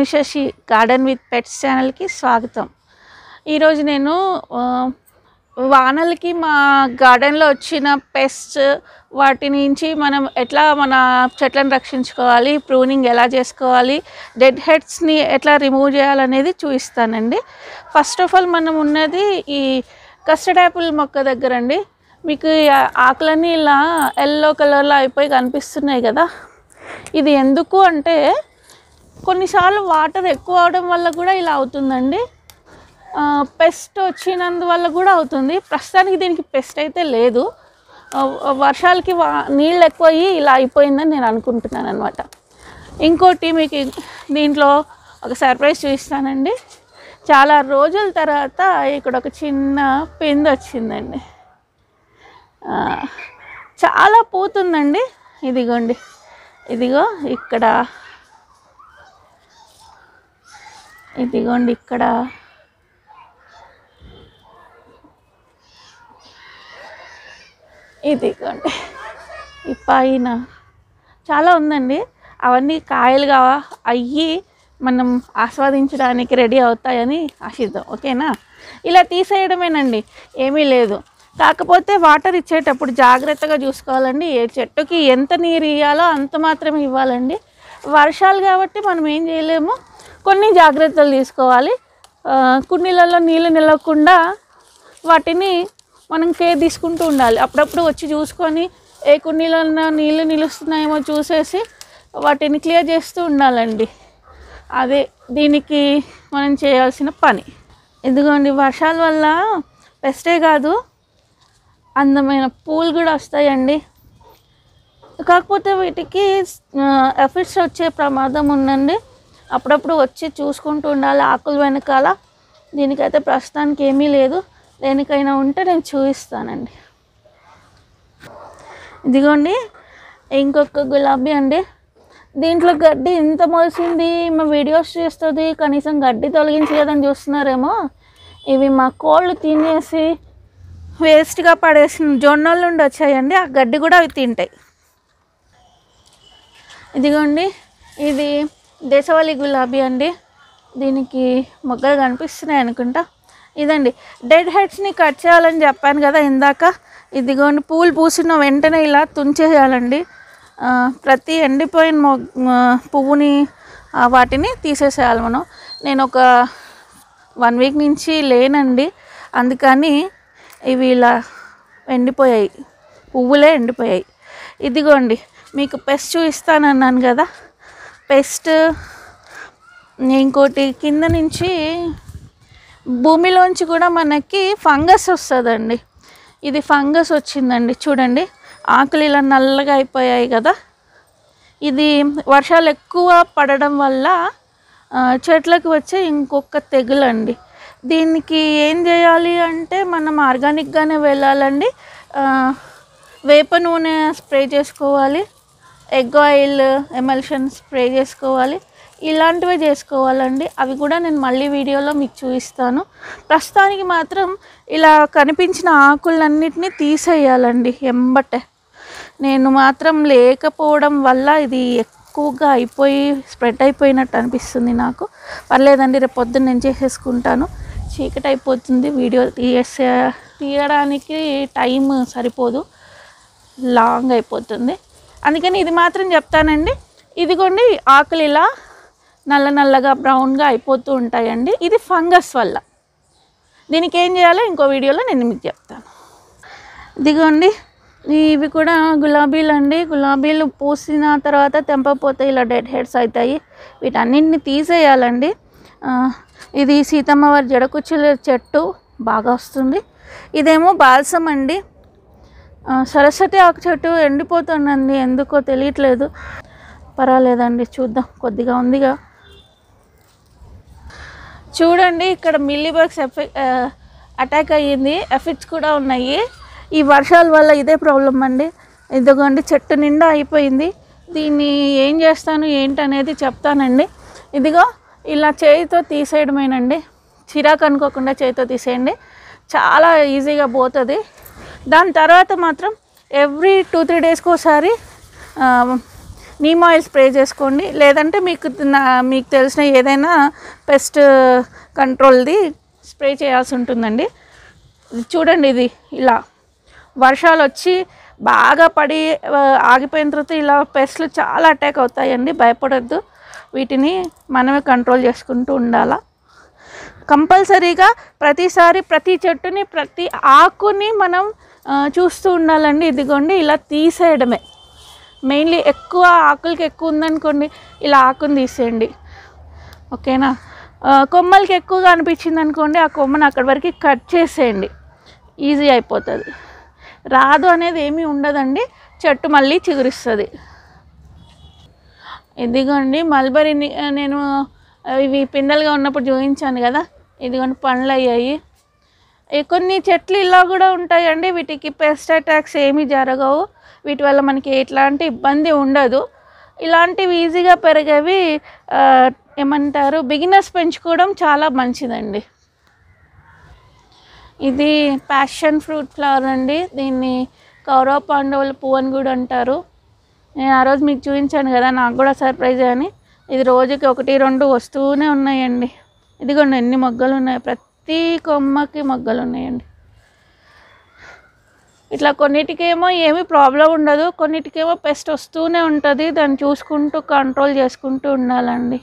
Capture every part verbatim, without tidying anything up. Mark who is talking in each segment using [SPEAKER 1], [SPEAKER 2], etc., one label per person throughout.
[SPEAKER 1] నేను Shashi garden with pets ఛానల్కి స్వాగతం. ఈరోజు నేను వానలకి మా గార్డెన్లో వచ్చిన పెస్ట్ వాటి నుంచి మనం ఎట్లా మన చెట్లను రక్షించుకోవాలి, ప్రూనింగ్ ఎలా చేసుకోవాలి, డెడ్ హెడ్స్ని ఎట్లా రిమూవ్ చేయాలనేది చూపిస్తానండి. ఫస్ట్ ఆఫ్ ఆల్ మనం ఉన్నది ఈ కస్టర్డ్ యాపిల్ మొక్క దగ్గర అండి. మీకు ఆకులన్నీ ఇలా ఎల్లో కలర్లో అయిపోయి కనిపిస్తున్నాయి కదా. ఇది ఎందుకు అంటే కొన్నిసార్లు వాటర్ ఎక్కువ అవడం వల్ల కూడా ఇలా అవుతుందండి. పెస్ట్ వచ్చినందువల్ల కూడా అవుతుంది. ప్రస్తుతానికి దీనికి పెస్ట్ అయితే లేదు. వర్షాలకి వా నీళ్ళు ఎక్కువ అయ్యి ఇలా అయిపోయిందని నేను అనుకుంటున్నాను అనమాట. ఇంకోటి మీకు దీంట్లో ఒక సర్ప్రైజ్ చూపిస్తానండి. చాలా రోజుల తర్వాత ఇక్కడ ఒక చిన్న పిండి వచ్చిందండి. చాలా పూతుందండి. ఇదిగోండి, ఇదిగో ఇక్కడ, ఇదిగోండి ఇక్కడ, ఇదిగోండి ఈ పైన చాలా ఉందండి. అవన్నీ కాయలుగా అయ్యి మనం ఆస్వాదించడానికి రెడీ అవుతాయని ఆశిద్దాం. ఓకేనా? ఇలా తీసేయడమేనండి, ఏమీ లేదు. కాకపోతే వాటర్ ఇచ్చేటప్పుడు జాగ్రత్తగా చూసుకోవాలండి. ఏ చెట్టుకి ఎంత నీరు ఇవ్వాలో అంత మాత్రమే ఇవ్వాలండి. వర్షాలు కాబట్టి మనం ఏం చేయలేము, కొన్ని జాగ్రత్తలు తీసుకోవాలి. కుండీలలో నీళ్ళు నిలవకుండా వాటిని మనం కేర్ తీసుకుంటూ ఉండాలి. అప్పుడప్పుడు వచ్చి చూసుకొని ఏ కుండీలలో నీళ్ళు నిలుస్తున్నాయేమో చూసేసి వాటిని క్లియర్ చేస్తూ ఉండాలండి. అదే దీనికి మనం చేయాల్సిన పని. ఇదిగోండి, వర్షాల వల్ల పెస్టే కాదు అందమైన పూలు కూడా వస్తాయండి. కాకపోతే వీటికి ఎఫెక్ట్స్ వచ్చే ప్రమాదం ఉందండి. అప్పుడప్పుడు వచ్చి చూసుకుంటూ ఉండాలి ఆకులు వెనకాల. దీనికైతే ప్రస్తుతానికి ఏమీ లేదు. దేనికైనా ఉంటే నేను చూపిస్తానండి. ఇదిగోండి ఇంకొక గులాబీ అండి. దీంట్లో గడ్డి ఇంత మోసింది. మా వీడియోస్ చేస్తుంది, కనీసం గడ్డి తొలగించలేదని చూస్తున్నారేమో. ఇవి మా కోళ్ళు తినేసి వేస్ట్గా పడేసిన జొన్నల నుండి వచ్చాయండి. ఆ గడ్డి కూడా అవి తింటాయి. ఇదిగోండి, ఇది దేశవాళీ గులాబీ అండి. దీనికి మొగ్గలు కనిపిస్తున్నాయి అనుకుంటా. ఇదండి, డెడ్ హెడ్స్ని కట్ చేయాలని చెప్పాను కదా ఇందాక. ఇదిగోండి, పూలు పూసిన వెంటనే ఇలా తుంచేయాలండి. ప్రతి ఎండిపోయిన మొగ్గ పువ్వుని వాటిని తీసేసేయాలి మనం. నేను ఒక వన్ వీక్ నుంచి లేనండి, అందుకని ఇవి ఇలా ఎండిపోయాయి, పువ్వులే ఎండిపోయాయి. ఇదిగోండి, మీకు పెస్ట్ చూపిస్తానన్నాను కదా. పెస్ట్ ఇంకోటి కింద నుంచి భూమిలోంచి కూడా మనకి ఫంగస్ వస్తుందండి. ఇది ఫంగస్ వచ్చిందండి. చూడండి, ఆకులు ఇలా నల్లగా అయిపోయాయి కదా. ఇది వర్షాలు ఎక్కువ పడడం వల్ల చెట్లకు వచ్చే ఇంకొక తెగులండి. దీనికి ఏం చేయాలి అంటే మనం ఆర్గానిక్గానే వెళ్ళాలండి. వేప నూనె స్ప్రే చేసుకోవాలి, ఎగ్ ఆయిల్ ఎమల్షన్ స్ప్రే చేసుకోవాలి, ఇలాంటివే చేసుకోవాలండి. అవి కూడా నేను మళ్ళీ వీడియోలో మీకు చూపిస్తాను. ప్రస్తుతానికి మాత్రం ఇలా కనిపించిన ఆకులన్నిటినీ తీసేయాలండి ఎంబటే. నేను మాత్రం లేకపోవడం వల్ల ఇది ఎక్కువగా అయిపోయి స్ప్రెడ్ అయిపోయినట్టు అనిపిస్తుంది నాకు. పర్లేదండి, రేపు పొద్దున్న నేను చేసేసుకుంటాను. చీకటి అయిపోతుంది, వీడియో తీసే తీయడానికి టైం సరిపోదు, లాంగ్ అయిపోతుంది. అందుకని ఇది మాత్రం చెప్తానండి. ఇదిగోండి, ఆకులు ఇలా నల్ల నల్లగా బ్రౌన్గా అయిపోతూ ఉంటాయండి. ఇది ఫంగస్ వల్ల. దీనికి ఏం చేయాలో ఇంకో వీడియోలో నేను మీకు చెప్తాను. ఇదిగోండి, ఇవి కూడా గులాబీలు అండి. గులాబీలు పూసిన తర్వాత తెంపపోతే ఇలా డెడ్ హెడ్స్ అవుతాయి. వీటన్నింటిని తీసేయాలండి. ఇది సీతమ్మవారి జడకుచ్చుల చెట్టు బాగా వస్తుంది. ఇదేమో బాల్సం అండి. సరస్వతి ఆకు చెట్టు ఎండిపోతుందండి, ఎందుకో తెలియట్లేదు. పర్వాలేదండి, చూద్దాం, కొద్దిగా ఉందిగా. చూడండి, ఇక్కడ మిల్లీ బగ్స్ ఎఫెక్ట్ అటాక్ అయ్యింది. ఎఫెక్ట్స్ కూడా ఉన్నాయి. ఈ వర్షాల వల్ల ఇదే ప్రాబ్లం అండి. ఇదిగోండి, చెట్టు నిండా అయిపోయింది. దీన్ని ఏం చేస్తాను ఏంటనేది చెప్తానండి. ఇదిగో ఇలా చేయితో తీసేయడమేనండి. చిరాకు అనుకోకుండా చేయితో తీసేయండి, చాలా ఈజీగా పోతుంది. దాని తర్వాత మాత్రం ఎవ్రీ టూ త్రీ డేస్కి ఒకసారి నీమ్ ఆయిల్ స్ప్రే చేసుకోండి. లేదంటే మీకు మీకు తెలిసిన ఏదైనా పెస్ట్ కంట్రోల్ది స్ప్రే చేయాల్సి ఉంటుందండి. చూడండి, ఇది ఇలా వర్షాలు వచ్చి బాగా పడి ఆగిపోయిన తర్వాత ఇలా పెస్ట్లు చాలా అటాక్ అవుతాయండి. భయపడొద్దు, వీటిని మనమే కంట్రోల్ చేసుకుంటూ ఉండాలా. కంపల్సరీగా ప్రతిసారి ప్రతి చెట్టుని ప్రతి ఆకుని మనం చూస్తూ ఉండాలండి. ఇదిగోండి, ఇలా తీసేయడమే మెయిన్లీ. ఎక్కువ ఆకులకి ఎక్కువ ఉందనుకోండి, ఇలా ఆకుని తీసేయండి, ఓకేనా. కొమ్మలకి ఎక్కువగా అనిపించింది అనుకోండి, ఆ కొమ్మను అక్కడి వరకు కట్ చేసేయండి, ఈజీ అయిపోతుంది. రాదు అనేది ఏమీ ఉండదండి, చెట్టు మళ్ళీ చిగురిస్తుంది. ఇదిగోండి మల్బరీ, నేను ఇవి పిందెలుగా ఉన్నప్పుడు చూపించాను కదా, ఇదిగోండి పండ్లు అయ్యాయి. కొన్ని చెట్లు ఇలా కూడా ఉంటాయండి, వీటికి పెస్ట్ అటాక్స్ ఏమీ జరగవు, వీటి వల్ల మనకి ఎట్లాంటి ఇబ్బంది ఉండదు. ఇలాంటివి ఈజీగా పెరిగేవి ఏమంటారు, బిగినర్స్ పెంచుకోవడం చాలా మంచిదండి. ఇది ప్యాషన్ ఫ్రూట్ ఫ్లవర్ అండి, దీన్ని కౌరవ పాండవుల పువ్వు అని కూడా అంటారు. నేను ఆ రోజు మీకు చూపించాను కదా, నాకు కూడా సర్ప్రైజ్ అని. ఇది రోజుకి ఒకటి రెండు వస్తూనే ఉన్నాయండి. ఇదిగోండి ఎన్ని మొగ్గలు ఉన్నాయి, ప్రతి కొమ్మకి మొగ్గలు ఉన్నాయండి. ఇట్లా కొన్నిటికేమో ఏమీ ప్రాబ్లం ఉండదు, కొన్నిటికేమో పెస్ట్ వస్తూనే ఉంటుంది, దాన్ని చూసుకుంటూ కంట్రోల్ చేసుకుంటూ ఉండాలండి.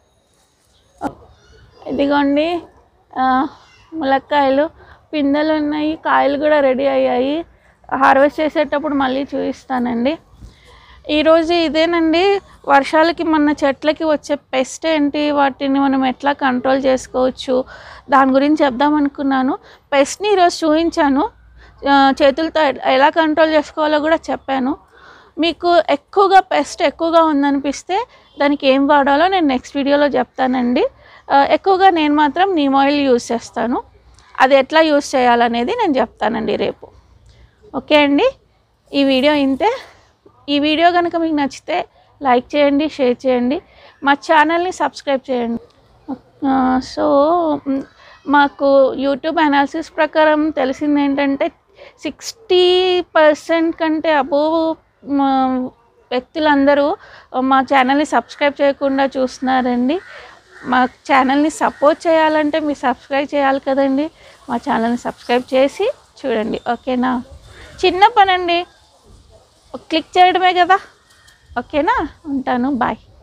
[SPEAKER 1] ఇదిగోండి ములక్కాయలు, పిందెలు ఉన్నాయి, కాయలు కూడా రెడీ అయ్యాయి. హార్వెస్ట్ చేసేటప్పుడు మళ్ళీ చూపిస్తానండి. ఈరోజు ఇదేనండి, వర్షాలకి మన చెట్లకి వచ్చే పెస్ట్ ఏంటి, వాటిని మనం ఎట్లా కంట్రోల్ చేసుకోవచ్చు దాని గురించి చెప్దాం అనుకున్నాను. పెస్ట్ని ఈరోజు చూపించాను, చేతులతో ఎలా కంట్రోల్ చేసుకోవాలో కూడా చెప్పాను. మీకు ఎక్కువగా పెస్ట్ ఎక్కువగా ఉందనిపిస్తే దానికి ఏం వాడాలో నేను నెక్స్ట్ వీడియోలో చెప్తానండి. ఎక్కువగా నేను మాత్రం నీమ్ ఆయిల్ యూస్ చేస్తాను, అది ఎట్లా యూస్ చేయాలనేది నేను చెప్తానండి రేపు. ఓకే అండి, ఈ వీడియో ఇంతే. ఈ వీడియో కనుక మీకు నచ్చితే లైక్ చేయండి, షేర్ చేయండి, మా ఛానల్ని సబ్స్క్రైబ్ చేయండి. సో మాకు యూట్యూబ్ అనాలిసిస్ ప్రకారం తెలిసింది ఏంటంటే సిక్స్టీ పర్సెంట్ కంటే అబోవ్ వ్యక్తులందరూ మా ఛానల్ని సబ్స్క్రైబ్ చేయకుండా చూస్తున్నారండి. మా ఛానల్ని సపోర్ట్ చేయాలంటే మీరు సబ్స్క్రైబ్ చేయాలి కదండి. మా ఛానల్ని సబ్స్క్రైబ్ చేసి చూడండి, ఓకేనా. చిన్న పనండి, క్లిక్ చేయడమే కదా, ఓకేనా. ఉంటాను, బాయ్.